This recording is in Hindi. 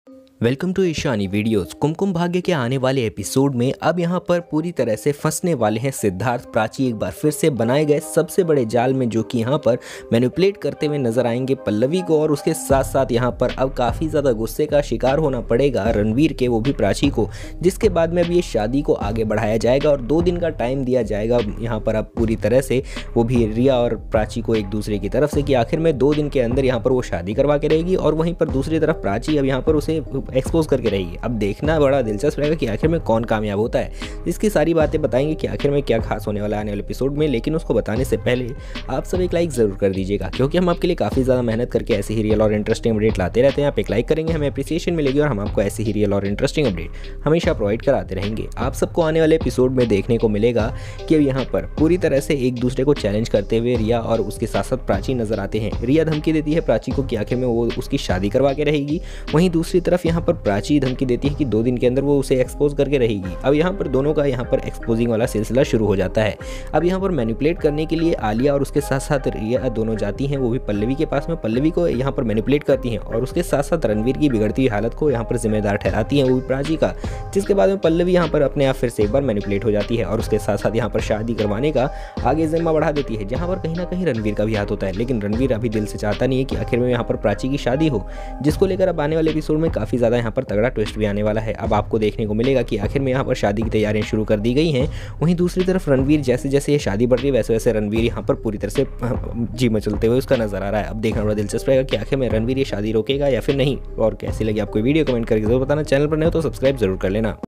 Welcome to Ishani videos. Kumkum Bhagya के आने वाले एपिसोड में अब यहाँ पर पूरी तरह से फंसने वाले हैं सिद्धार्थ। प्राची एक बार फिर से बनाए गए सबसे बड़े जाल में, जो कि यहाँ पर मैनिपुलेट करते हुए नजर आएंगे पल्लवी को, और उसके साथ साथ यहाँ पर अब काफ़ी ज़्यादा गुस्से का शिकार होना पड़ेगा रणवीर के, वो भी प्राची को। जिसके बाद में अब ये शादी को आगे बढ़ाया जाएगा और 2 दिन का टाइम दिया जाएगा यहाँ पर अब पूरी तरह से, वो भी रिया और प्राची को एक दूसरे की तरफ से, कि आखिर में 2 दिन के अंदर यहाँ पर वो शादी करवा के रहेगी। और वहीं पर दूसरी तरफ प्राची अब यहाँ पर उसे एक्सपोज करके रहेगी। अब देखना बड़ा दिलचस्प रहेगा कि आखिर में कौन कामयाब होता है। इसकी सारी बातें बताएंगे कि आखिर में क्या खास होने वाला है आने वाले एपिसोड में। लेकिन उसको बताने से पहले आप सब एक लाइक जरूर कर दीजिएगा, क्योंकि हम आपके लिए काफ़ी ज़्यादा मेहनत करके ऐसे ही रियल और इंटरेस्टिंग अपडेट लाते रहते हैं। आप एक लाइक करेंगे, हमें अप्रिसिएशन मिलेगी और हम आपको ऐसे ही रियल और इंटरेस्टिंग अपडेट हमेशा प्रोवाइड कराते रहेंगे। आप सबको आने वाले एपिसोड में देखने को मिलेगा कि अब यहाँ पर पूरी तरह से एक दूसरे को चैलेंज करते हुए रिया और उसके साथ साथ प्राची नजर आते हैं। रिया धमकी देती है प्राची को कि आखिर में वो उसकी शादी करवा के रहेगी। वहीं दूसरी तरफ यहाँ पर प्राची धमकी देती है कि 2 दिन के अंदर वो उसे एक्सपोज करके रहेगी। अब यहाँ पर दोनों का यहाँ पर एक्सपोजिंग वाला सिलसिला शुरू हो जाता है। अब यहाँ पर मैनिपुलेट करने के लिए आलिया और उसके साथ साथ रिया दोनों जाती हैं, वो भी पल्लवी के पास में। पल्लवी को यहाँ पर मैनिपुलेट करती हैं और उसके साथ साथ रणवीर की बिगड़ती हुई हालत को यहाँ पर जिम्मेदार ठहराती हैं, वो भी प्राची का। जिसके बाद में पल्लवी यहाँ पर अपने आप फिर से एक बार मैनिपुलेट हो जाती है और उसके साथ साथ यहाँ पर शादी करवाने का आगे जिम्मा बढ़ा देती है, जहाँ पर कहीं ना कहीं रणवीर का भी हाथ होता है। लेकिन रणवीर अभी दिल से चाहता नहीं है कि आखिर में यहाँ पर प्राची की शादी हो, जिसको लेकर अब आने वाले एपिसोड में काफ़ी ज़्यादा यहाँ पर तगड़ा ट्विस्ट भी आने वाला है। अब आपको देखने को मिलेगा कि आखिर में यहाँ पर शादी की तैयारियां शुरू कर दी गई हैं। वहीं दूसरी तरफ रणवीर, जैसे जैसे ये शादी बढ़ रही है वैसे वैसे रणवीर यहाँ पर पूरी तरह से जी मचलते हुए उसका नजर आ रहा है। अब देखना बड़ा दिलचस्प रहेगा कि आखिर में रणवीर ये शादी रोकेगा या फिर नहीं। और कैसी लगी आपको वीडियो कमेंट करके जरूर बताना। चैनल पर नहीं हो तो सब्सक्राइब जरूर कर लेना।